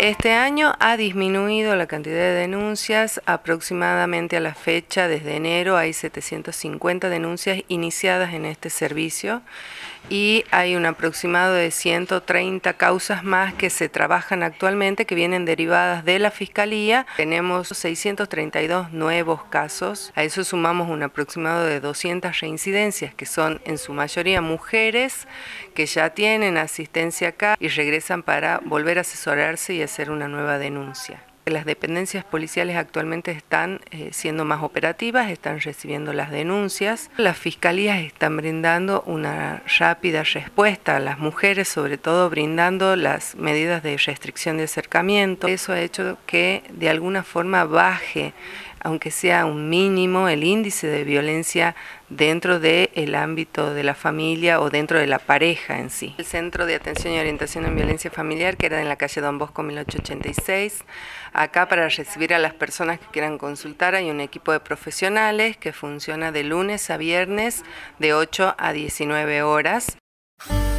Este año ha disminuido la cantidad de denuncias, aproximadamente a la fecha, desde enero hay 750 denuncias iniciadas en este servicio y hay un aproximado de 130 causas más que se trabajan actualmente, que vienen derivadas de la Fiscalía. Tenemos 632 nuevos casos, a eso sumamos un aproximado de 200 reincidencias, que son en su mayoría mujeres que ya tienen asistencia acá y regresan para volver a asesorarse y hacer una nueva denuncia. Las dependencias policiales actualmente están siendo más operativas, están recibiendo las denuncias. Las fiscalías están brindando una rápida respuesta a las mujeres, sobre todo brindando las medidas de restricción de acercamiento. Eso ha hecho que de alguna forma baje, aunque sea un mínimo, el índice de violencia dentro del ámbito de la familia o dentro de la pareja en sí. El Centro de Atención y Orientación en Violencia Familiar, que era en la calle Don Bosco 1886, acá para recibir a las personas que quieran consultar hay un equipo de profesionales que funciona de lunes a viernes de 8 a 19 horas.